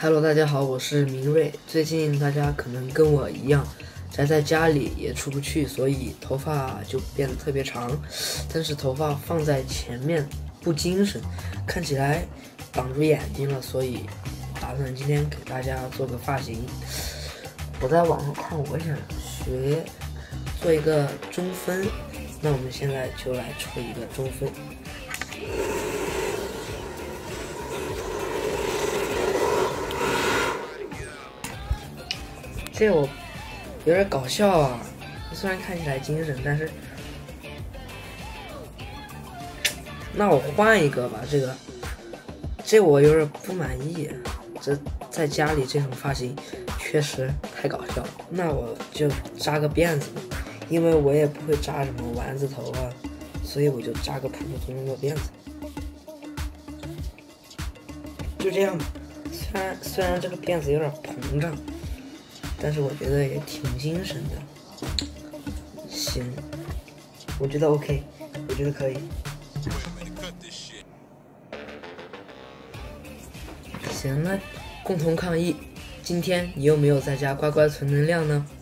Hello， 大家好，我是明瑞。最近大家可能跟我一样，宅在家里也出不去，所以头发就变得特别长，但是头发放在前面不精神，看起来挡住眼睛了，所以打算今天给大家做个发型。我在网上看，我想学做一个中分，那我们现在就来吹一个中分。这我有点搞笑啊，虽然看起来精神，但是那我换一个吧，这我有点不满意，这在家里这种发型确实太搞笑了。那我就扎个辫子吧，因为我也不会扎什么丸子头啊，所以我就扎个普普通通的辫子，就这样吧。虽然这个辫子有点膨胀，但是我觉得也挺精神的。行，我觉得 OK， 我觉得可以。行，那共同抗疫。今天你有没有在家乖乖存能量呢？